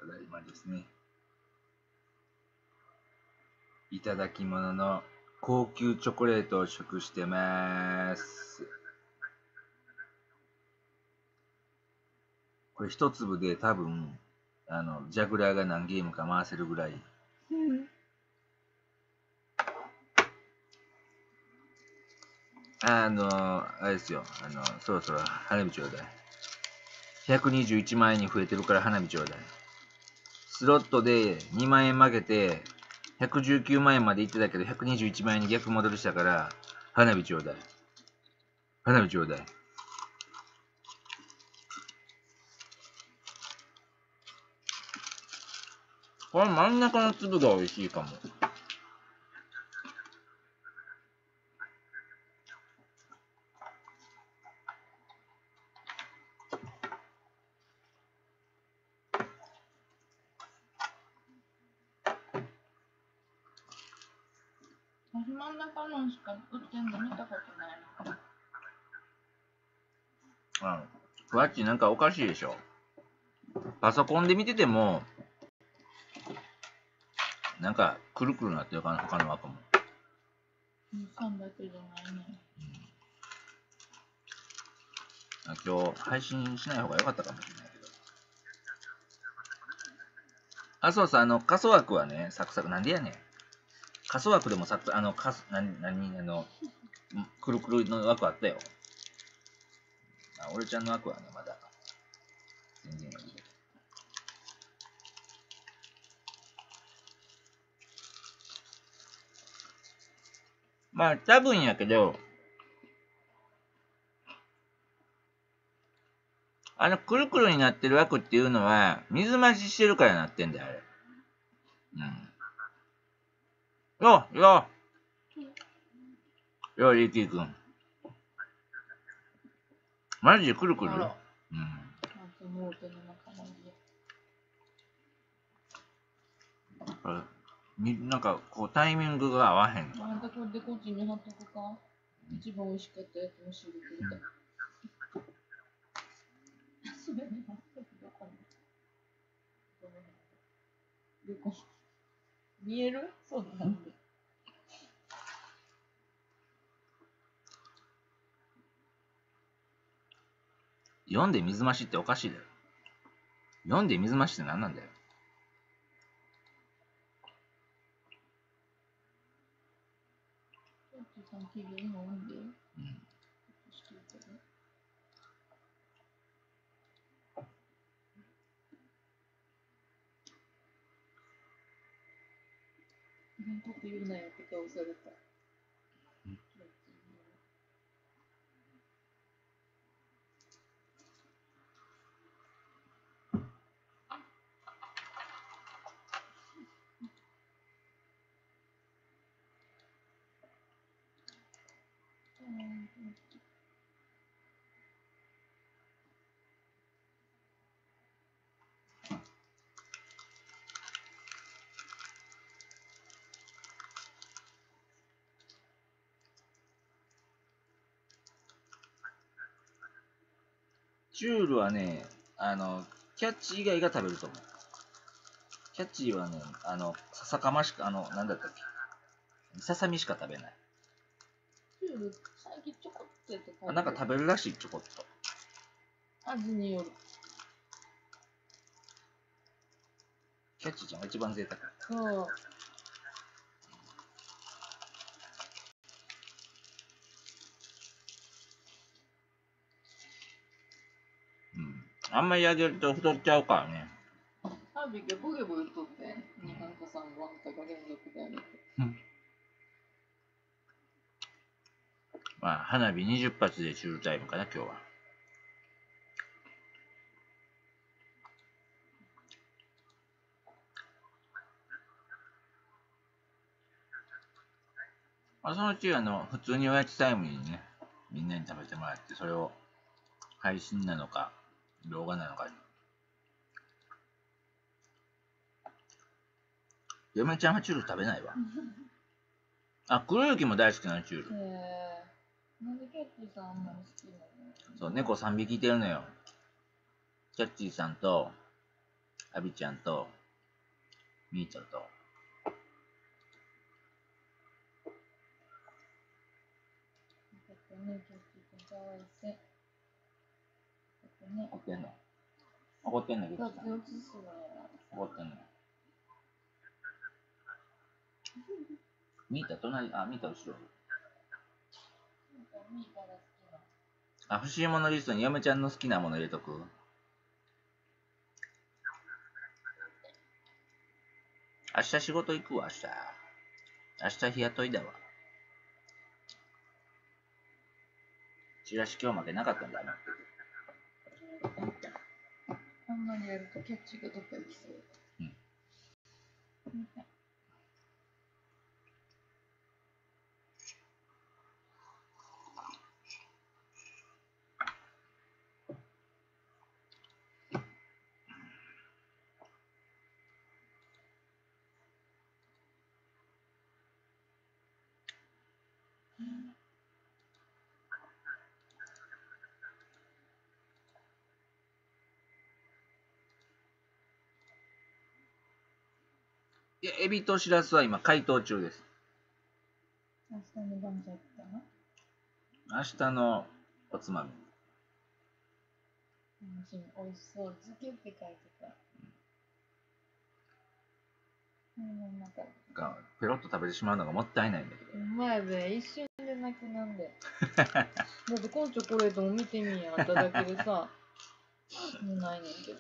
ただいまですね。いただき物の高級チョコレートを食してます。これ一粒で多分、ジャグラーが何ゲームか回せるぐらい。あれですよ。そろそろ花火ちょうだい。121万円に増えてるから花火ちょうだい。スロットで2万円負けて、119万円まで行ってたけど、121万円に逆戻りしたから、花火ちょうだい。花火ちょうだい。これ真ん中の粒が美味しいかも。 真ん中のしか売ってんの見たことないな。 ふわっちなんかおかしいでしょ。パソコンで見てても、なんかくるくるなってるかな、他の枠も。 3だけじゃないね。 今日配信しない方が良かったかもしれないけど。あ、そうそう、過疎枠はね、サクサク、なんでやねん。過疎枠でもサクサク、くるくるの枠あったよ。俺ちゃんの枠はね、まだ、全然いい。まあ、多分やけど、くるくるになってる枠っていうのは、水増ししてるからなってんだよ、あれ。リキーくん。マジでくるくる？なんか、こう、タイミングが合わへん。 またこれでこっちに貼っとくか。一番美味しかったやつも知るくれた。それに貼っとくどこに。どこ見える？そうなんで。 読んで水増しっておかしいだよ。読んで水増しって何なんだよ。 さん、機嫌飲んで。なんと言うなよって顔された。 チュールはね、キャッチ以外が食べると思う。キャッチはね、さかましか、なんだったっけ。ささみしか食べない。 チュール、最近ちょこっとやって食べる。 なんか食べるらしい、ちょこっと。 味による。 キャッチちゃんが一番贅沢。 そう。 あんまりあげると太っちゃうからね。 ハービーがボゲボゲとって、日本家さんワンタが連続であげて。 まあ、花火20発でチュールタイムかな、今日は。まあ、そのうち普通におやつタイムにね、みんなに食べてもらって、それを配信なのか、動画なのか。嫁ちゃんはチュール食べないわ。黒雪も大好きなの、チュール。 なんでキャッチーさんあんまり好きなの？ そう、猫3匹いてるのよ。キャッチーさんと、 アビちゃんと、ミートと、 ね、ちょっとかわいせ。ね、 怒ってんの怒ってんの、 だって映すのや。 怒ってんの。ミータ隣、あ、ミータ後ろ。 ミータが好きな。 あ、欲しいものリストに嫁ちゃんの好きなもの入れとく。明日仕事行くわ、明日。明日日雇いだわ。チラシ今日負けなかったんだな。 あんまりやるとキャッチがどっか行きそう。 うん。いや、エビとシラスは今解凍中です。 明日の晩じゃったな。 明日のおつまみ。 楽しみ、美味しそう。漬けって書いてた。 がペロッと食べてしまうのがもったいないんだけど。 うまいで、一瞬でなくなんで。だってこのチョコレートも見てみや、あっただけでさ。もうないねんけど。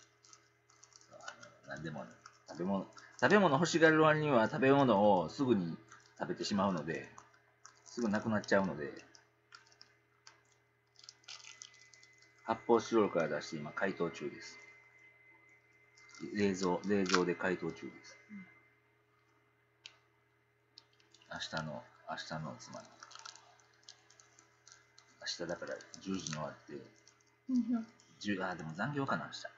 なんでもね、食べ物欲しがる割には食べ物をすぐに食べてしまうので、すぐなくなっちゃうので、発泡スチロールから出して今解凍中です。冷蔵で解凍中です。明日のおつまみ。明日だから10時に終わって、でも残業かな、明日。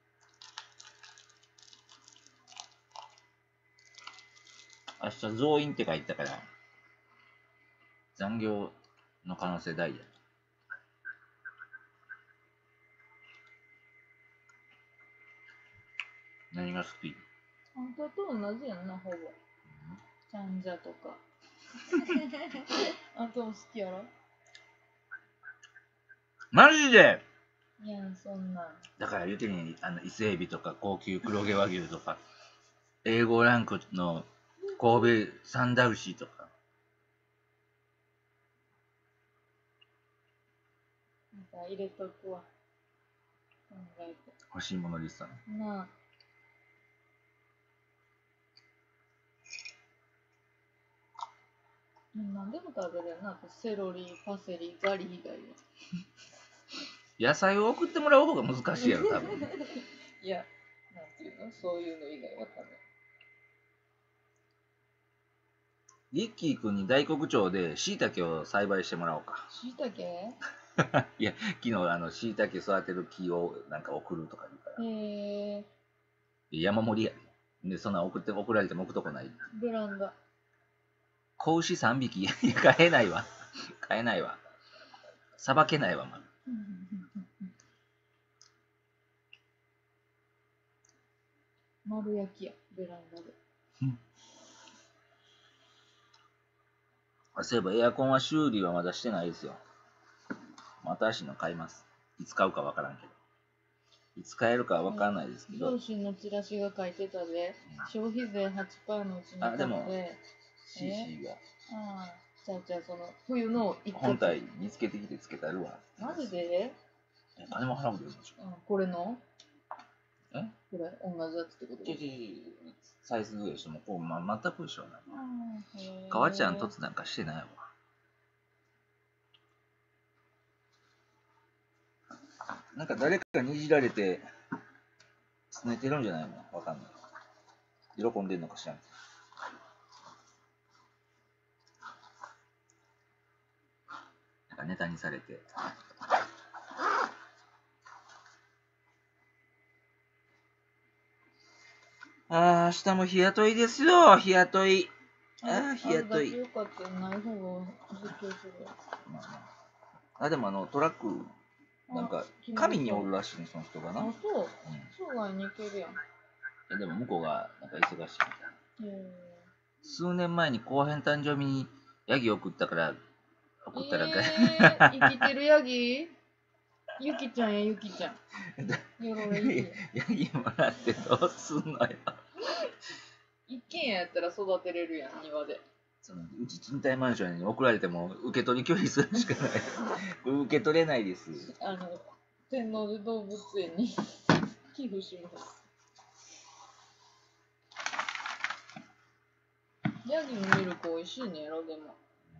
明日増員って書いてたから、残業の可能性大や。何が好き？ あんたと同じやんな、ほぼ。ちゃんじゃとか。あんたも好きやろ？ マジで？ いやん、そんなん。 だから言うてるに、伊勢エビとか高級黒毛和牛とか、A5ランクの神戸三田牛とか。 なんか入れとくわ。考えて。 欲しいものリストね。 なあ。何でも食べれるな。セロリ、パセリ、ガリ以外は。 野菜を送ってもらう方が難しいやろ、多分。 いや、なんていうの、そういうの以外は食べる。 リッキー君に大黒町で椎茸を栽培してもらおうか。 椎茸？ いや、昨日椎茸育てる木をなんか送るとか言うから。 へえ。 山盛りやで。で、そんな送られても置くとこない。 ベランダ。 子牛3匹。いや、飼えないわ。飼えないわ。さばけないわ、まだ。 丸焼きや、ベランダで。 そういえばエアコンは修理はまだしてないですよ。新しいの買います。いつ買うかわからんけど。いつ買えるかはわからないですけど。 上司のチラシが書いてたで、消費税 8% のうちに買って。 でも CC が。 ああ、じゃあその冬の一本体見つけてきてつけたるわ。 マジで？ 金も払うでしょ。 これの？ これ同じやつってこと？ サイズでしょ。もう全く一緒な。 へえ。 かわちゃん凸なんかしてないわ。なんか誰かがにじられて、すねてるんじゃないの？わかんない。喜んでんのか知らん。なんかネタにされて。明日も日雇いですよ、日雇い。日雇い。 よかった、ない方が実況する。 でもトラック。 なんか決まりそう神におるらしいね、その人がな。 あ、そう。 うん生涯に行けるやん。 いやでも向こうがなんか忙しいみたいな。 へ数年前に後編誕生日にヤギ送ったら生きてるヤギゆきちゃんやゆきちゃん。よろれゆき。 ヤギもらってどうすんのよ。 一軒家やったら育てれるやん、庭で。 そのうち賃貸マンションに送られても受け取り拒否するしかない。これ受け取れないです。 天王寺動物園に寄付します。ヤギのミルク美味しいねやろ、でも。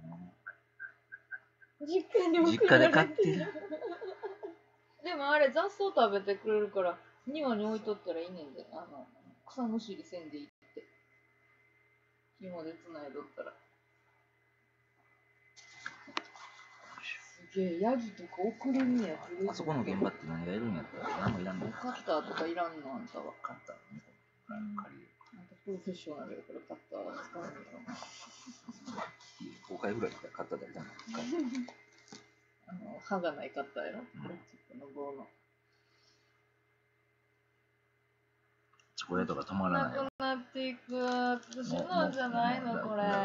実家に送られてる。 実家で飼ってる。 でもあれ雑草食べてくれるから庭に置いとったらいいねんで、草むしりせんでいいって紐でつないどったら。すげえ、ヤギとか送れるんや。 あそこの現場って何がいるんやったら何もいらんの。 カッターとかいらんのあんたは。 カッター借りる。 あんたプロフェッショナルやからカッターは使うんやろ。 5回ぐらいカッターだけだな。 歯がないカッターやろ。プラスチックの棒の。 チョコレートが止まらない。 なくなっていく。私のじゃないのこれ。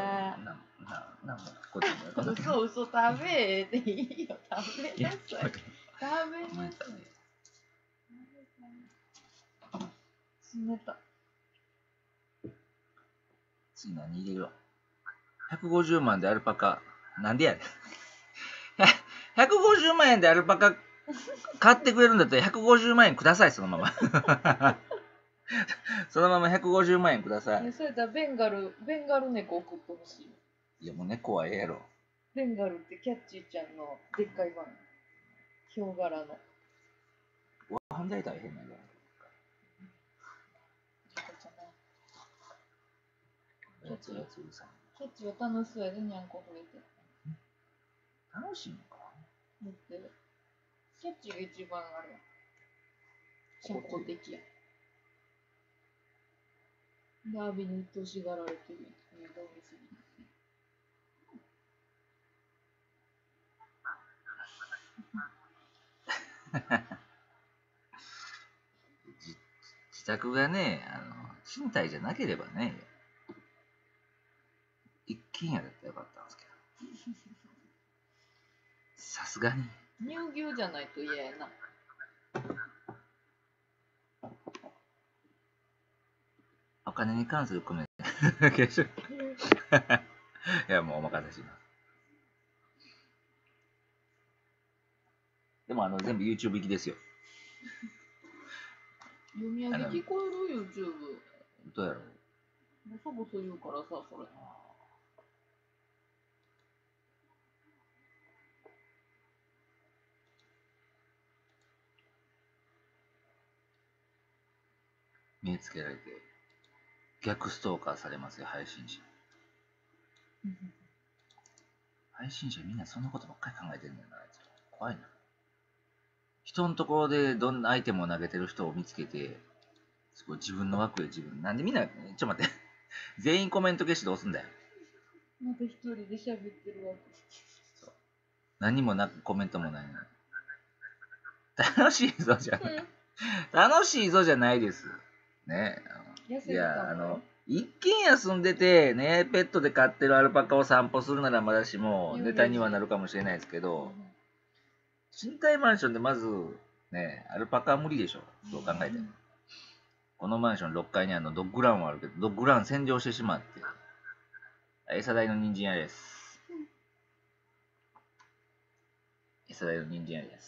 嘘嘘、食べていいよ。食べなさい。食べなさい。冷た。 次何入れるわ。150万でアルパカ。なんでやねん。150万円でアルパカ買ってくれるんだったら150万円ください、そのまま。そのまま150万円ください。 それやったらベンガル猫送ってほしい。 いやもう猫はええやろ。 ベンガルってキャッチーちゃんのでっかい版。ヒョウ柄の。 犯罪大変なんだ。 キャッチは楽しそうやで、にゃんこ増えて。 楽しいのかだってキャッチが一番あれや。社交的や。ダービーに鬱陶しがられてるやん。動物に。 自宅がね、賃貸じゃなければね、一軒家だったらよかったんですけど。さすがに。 乳牛じゃないと嫌やな。 お金に関するコメント。いや、もうお任せします。でも全部 YouTube 行きですよ。 読み上げ聞こえる YouTube。 どうやろう。 ボソボソ言うからさ、それ。 目つけられて、逆ストーカーされますよ、配信者。配信者みんなそんなことばっかり考えてるんだよな、あいつ。怖いな。人のところでどんなアイテムを投げてる人を見つけて、すごい自分の枠で自分。なんでみんな、ちょっと待って。全員コメント消してどうすんだよ。 また一人で喋ってるわけ。 何もなくコメントもないの。楽しいぞじゃない。楽しいぞじゃないです。ね。いや、一軒家住んでて、ね、ペットで飼ってるアルパカを散歩するならまだしも、ネタにはなるかもしれないですけど、賃貸マンションでまず、ね、アルパカは無理でしょ。どう考えても。このマンション6階にドッグランはあるけど、ドッグラン占領してしまって、餌代の人参屋です。餌代の人参屋です。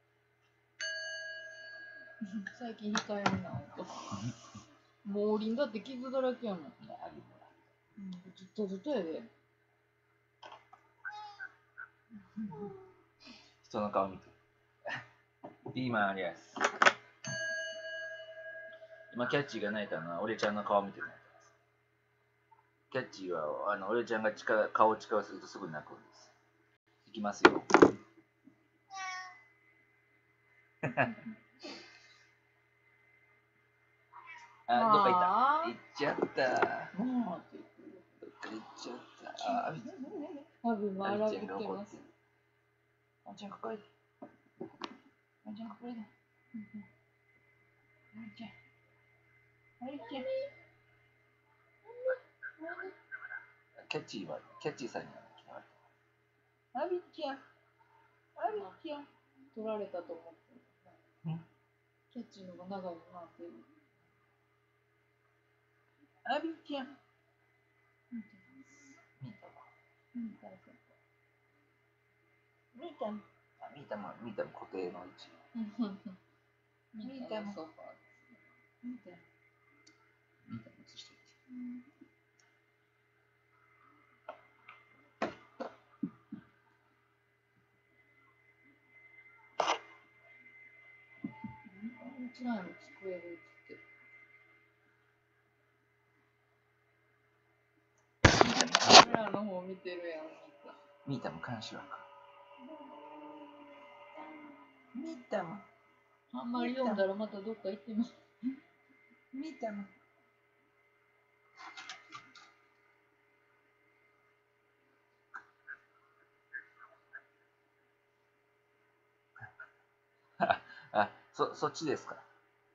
最近控えめな音。もうおりんだって傷だらけやもん。ずっとずっとやで。 人の顔見て。ピーマンありやす。今キャッチーが泣いたのは俺ちゃんの顔見て泣いてます。キャッチーは俺ちゃんが顔を近寄せるとすぐ泣くんです。いきますよ。どっか行った。行っちゃった。 もうどっか行っちゃった。 アビも荒ぶってます。 あちゃん抱えて。 じゃあこれだ。じゃあキャッチーはキャッチーさんにはあびちゃん、あびちゃん。 取られたと思ってんキャッチの方が長いなっていう。 あびちゃん。 見てます。 見たわ。 見たか。 見たも固定の位置。 見たのソファーですね。 見たも映しておいて。 一枚の机が映ってる。カメラの方見てるやん、 ミータも監視枠。ミータも。 あんまり読んだらまたどっか行ってます。 ミータも。そっちですか。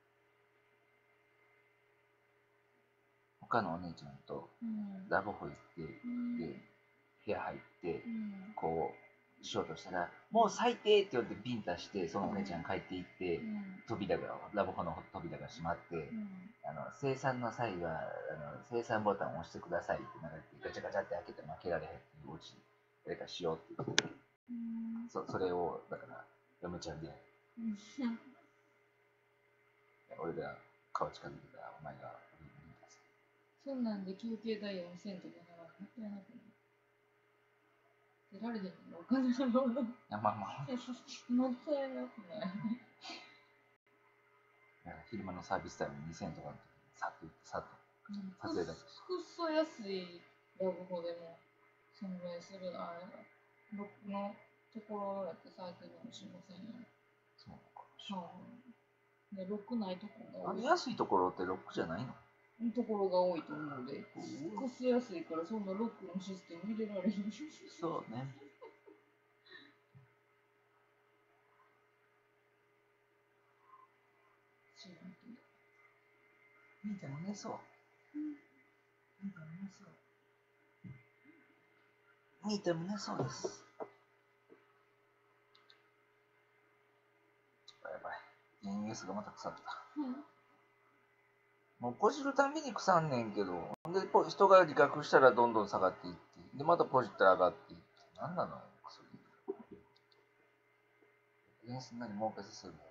他のお姉ちゃんとラブホ行って、で部屋入って、こうしようとしたら、もう最低って言ってビンタして、そのお姉ちゃん帰っていって、ラブホの扉が閉まって、生産の際は生産ボタンを押してくださいって流れて、ガチャガチャって開けて負けられへんっていうオチ誰かしようって言って、それをだから嫁ちゃんで、俺が顔近づいてたらお前がそんなんで休憩代4000とかならもったいなくない。出られへんのお金払うの。 まあもったいなくない。 昼間のサービスタイム2000とかの時にさっと撮影だけしてくっそ安いラブホでもそのぐらいするロックのところやって最近のしませんよ。 そうかもしれない。 でロックないとこが多い。 安いところってロックじゃないの？ ところが多いと思うので、くっそ安いからそんなロックのシステム入れられへん。 そうね。 知らんけど。 みーちゃんも寝そう。みーちゃんも寝そう。みーちゃんも寝そうです。やばい。イングスがまた腐った。もうポジるたんびに腐んねんけど、で人が自覚したらどんどん下がっていって、でまたポジったら上がっていって、なんなのよ、薬。すんなに儲けさせるの。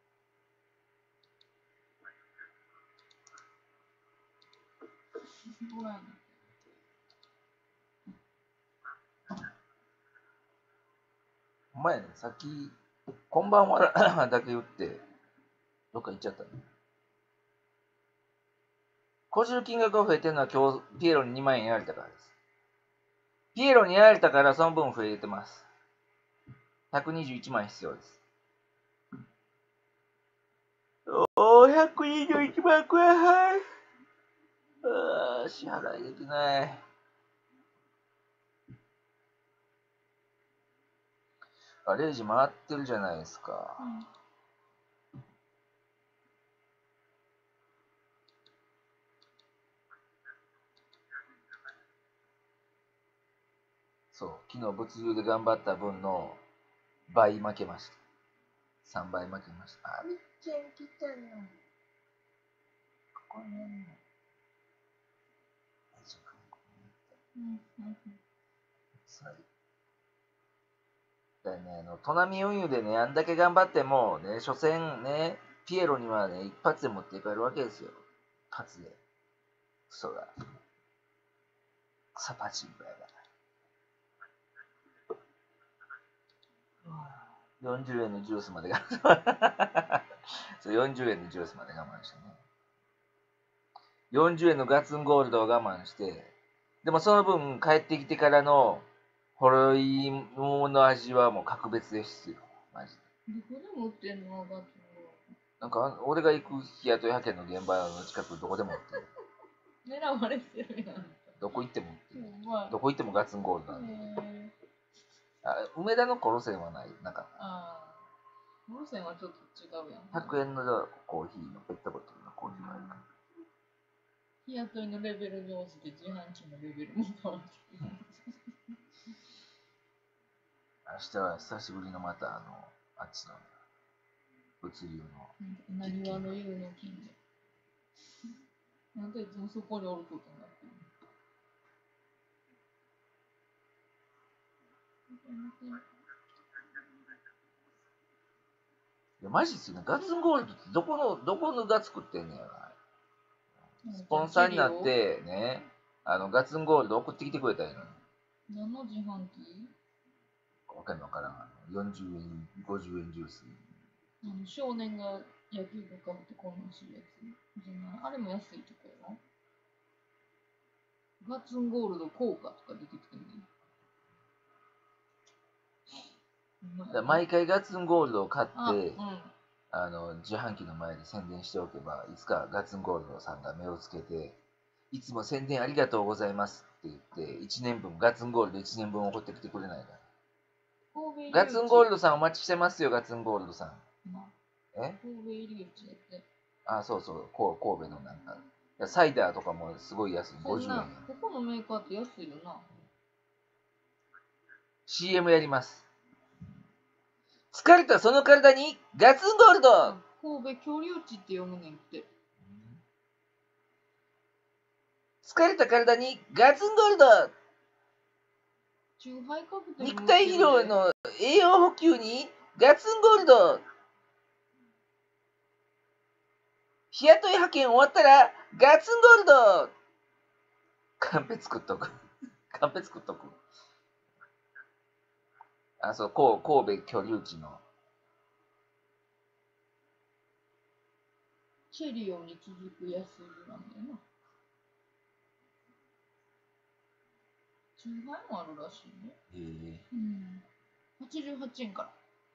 お前ね、さっき、こんばんはだけ言って、どっか行っちゃったね。講習金額が増えてるのは今日、ピエロに2万円やられたからです。ピエロにやられたからその分増えてます。121万必要です。おー、121万ください。支払いできない。0時回ってるじゃないですか。そう、昨日物流で頑張った分の倍負けました。3倍負けました。あみっちゃん来たの。ここにあるの。だよね、トナミ運輸でね、あんだけ頑張っても、ね、所詮ね、ピエロにはね、一発で持っていかれるわけですよ。一発で。クソが。草パチンコやが。40円のジュースまで我慢そう40円のジュースまで我慢してね。40円のガツンゴールドを我慢して、でもその分帰ってきてからのほろいもの味はもう格別ですよ。マジで。 どこでも売ってんのガツンゴールド。 なんか俺が行く日雇い派遣の現場の近くどこでも売ってる。 狙われてるやん。 どこ行っても売ってる。どこ行ってもガツンゴールドなんで。 へ梅田のコロセンはない、なかった。 ボルセンはちょっと違うやん。 100円のコーヒーのペットボトルのコーヒーがあるから。 日雇いのレベルに応じて自販機のレベルも変わってくる。 明日は久しぶりのまたあっちの物流の。 なにわの湯の近所。なんでいつもそこにおることになってるいやマジっすよね。ガッツンゴールドってどこのが作ってんねやろな。スポンサーになってね、ガッツンゴールド送ってきてくれたらいいのに。 何の自販機？ わかんのかな。40円、50円ジュース。 少年が野球部かぶってこんなんするやつ。じゃないあれも安いとこやろ。ガッツンゴールド効果とか出てきてるね。 毎回ガッツンゴールドを買って、 うん、 自販機の前で宣伝しておけば、いつかガッツンゴールドさんが目をつけて、いつも宣伝ありがとうございますって言って、1年分、ガッツンゴールド1年分送ってきてくれないから。ガッツンゴールドさんお待ちしてますよ、ガッツンゴールドさん。 神戸入り口だって。 あ、そうそう、神戸のなんか。サイダーとかもすごい安い、50円や。 ここのメーカーって安いよな。 CM やります。疲れたその体にガツンゴールド。 神戸居留地って読むねんって。 疲れた体にガツンゴールド。肉体疲労の栄養補給にガツンゴールド。日雇い派遣終わったらガツンゴールド。カンペ作っとく。カンペ作っとく。あ、そう、神戸居留地の。 チェリオに続く安売りなんだよな。10倍もあるらしいね。88円から。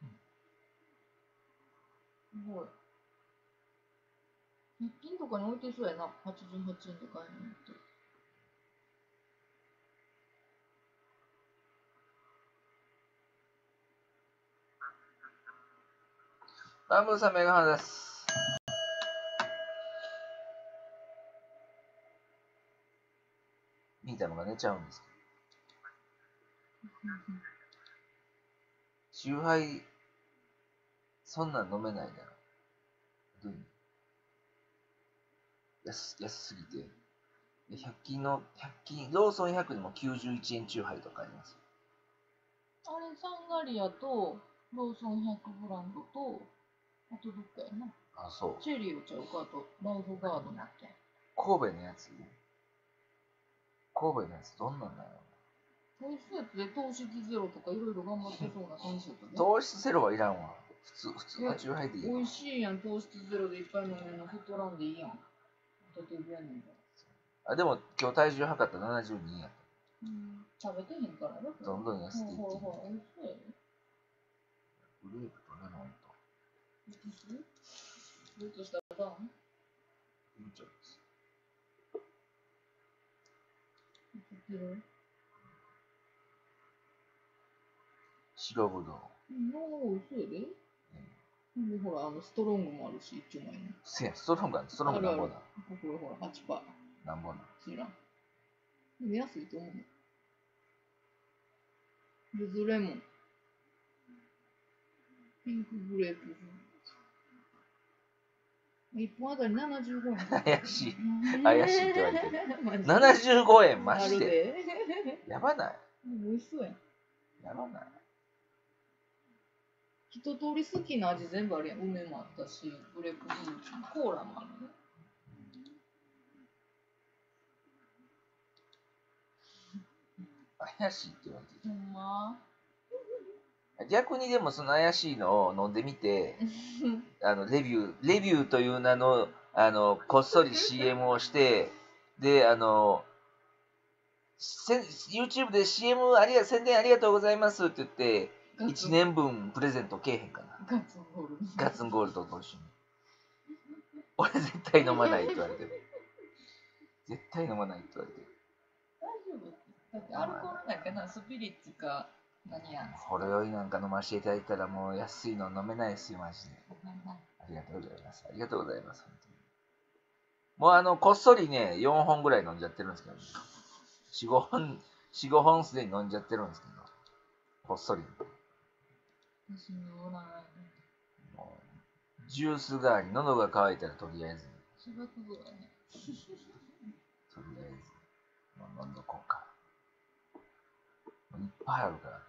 すごい。100均とかに置いてそうやな。88円で買えるのって。 バンブーさんメガハンです。みーたまが寝ちゃうんですけど。チューハイ、そんなん飲めないだろ。どういう安すぎて。100均、ローソン100でも91円チューハイとかあります。 あれ、サンガリアと、ローソン100ブランドと、あとどっかやな。 あ、そう。 チェリーをちゃうかと、ライフガードなって。 神戸のやつどんなんだろ糖質やつで糖質ゼロとかいろいろ頑張ってそうな感じだったね。 糖質ゼロはいらんわ。普通のチューハイでいいよ。 美味しいやん、糖質ゼロでいっぱい飲めるの太らんでいいやん。 あ、でも今日体重測ったら72や。 食べてへんからね。 どんどん痩せていってる。グレープとレモンと。 どうとしたらダウン？ いいんちゃうです。白ぶどう。 美味しいで。で、ほら、ストロングもあるし、一丁前に。 せや、ストロングなんぼだ。 これほら、8%。 なんぼな。 知らん。でも安いと思う。ルズレモン。ピンクグレープジュース。1本あたり75円。 怪しいって言われてる。75円マジで。やばない？ 美味しそうやん。 やばない？ 一通り好きな味全部あるやん。梅もあったし、グレープフルーツもコーラもあるね。 怪しいって言われてる。 ほんま？ 逆にでもその怪しいのを飲んでみてレビューという名のこっそり CM をしてでYouTube で CM 宣伝ありがとうございますって言って1年分プレゼントけえへんかな。ガツンゴールドと一緒に。俺絶対飲まないって言われてる。絶対飲まないって言われてる。 大丈夫だってアルコールなんかな、スピリッツか何やんすか。 ほろ酔いなんか飲ませていただいたらもう安いの飲めないですよ、マジで。 はいはい。 ありがとうございます。ありがとうございます。本当にもうこっそりね、4本ぐらい飲んじゃってるんですけど、4、5本すでに飲んじゃってるんですけど、こっそり。 私のおらない。 もうジュース代わり、喉が渇いたらとりあえず、 中学ぐらいね。 とりあえず、もう飲んどこうか。いっぱいあるから。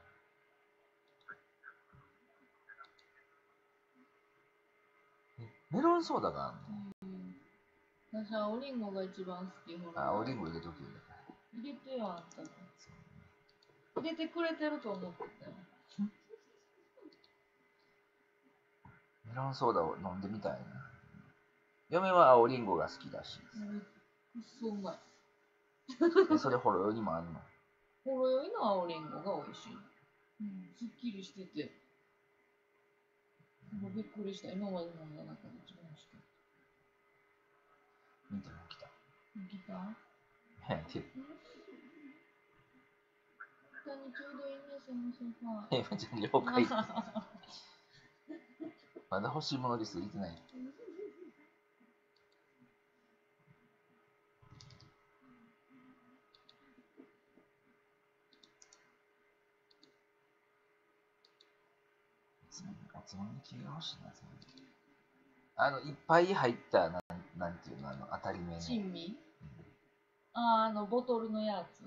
メロンソーダがあるの？ 私はおりんごが一番好き。ほら。 あ、オリンゴ入れとくんだから。 入れてよ、あんた。入れてくれてると思ってたよ。 メロンソーダを飲んでみたいな。嫁は青リンゴが好きだし。 くっそうまい。 それほろ酔いにもあるの。 ほろ酔いの青りんごが美味しい。すっきりしてて。もうびっくりした。今まで飲んだ中で一番美味しかった。 見ても来た。 来た？ はい、手。 下にちょうどいいね、そのソファー。 じゃあ了解。まだ欲しいものリスト入れてない。おつまみ系が欲しいな。いっぱい入ったなんていうの、当たり目の。 珍味？あ、ボトルのやつ。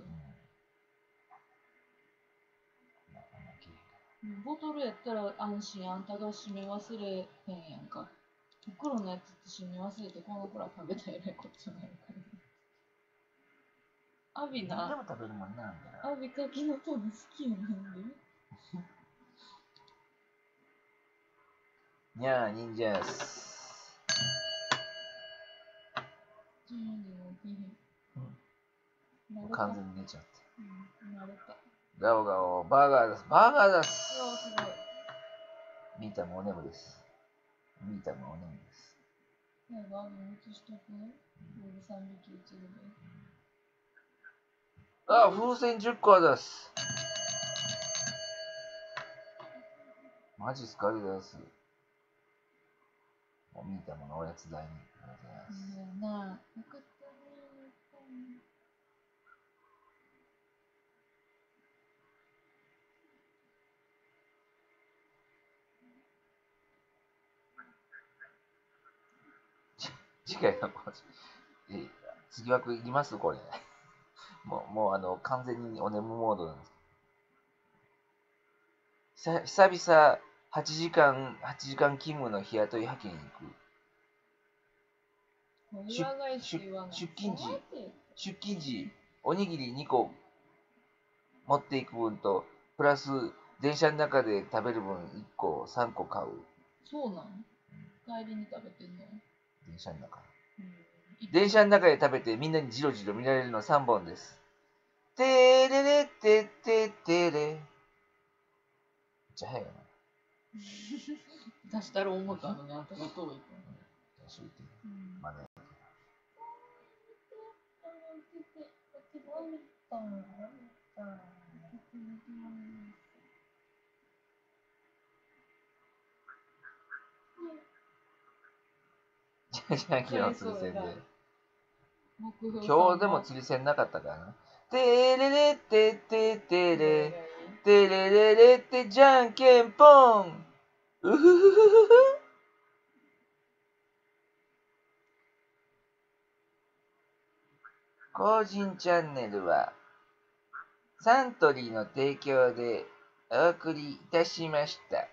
ボトルやったら安心、あんたが閉め忘れへんやんか。袋のやつって閉め忘れてこの子ら食べたらえらいことじゃないからね。アビな。 何でも食べるもんなんだよ。 アビ柿の種好きやねんで。 にゃー、忍者っす。完全に寝ちゃった。 慣れた。 ガオガオ、バーガーです。バーガーです。 すごい。 ミータもお眠です。ミータもお眠です。 バーガー移しとく？3匹移るで。 あ、風船10個です。マジっすか？ありがとうございます。ミータものおやつ代に。ありがとうございます。 なあ、よかったね。 次回の次枠いりますこれ。もう完全にお眠モードなんです。久々8時間勤務の日雇い派遣に行く。出勤時、おにぎり2個持っていく分と、プラス電車の中で食べる分1個、3個買う。 そうなん？帰りに食べてんの？ 電車の中。電車の中で食べてみんなにジロジロ見られるの3本です。てれれてててれ。めっちゃ早いな。 出したら思ったのに、あんたが遠いから。 まだじゃあ昨日釣り線で。今日でも釣り線なかったからな。てれれてててれ。てれれれってじゃんけんぽん。うふふふふふ。個人チャンネルはサントリーの提供でお送りいたしました。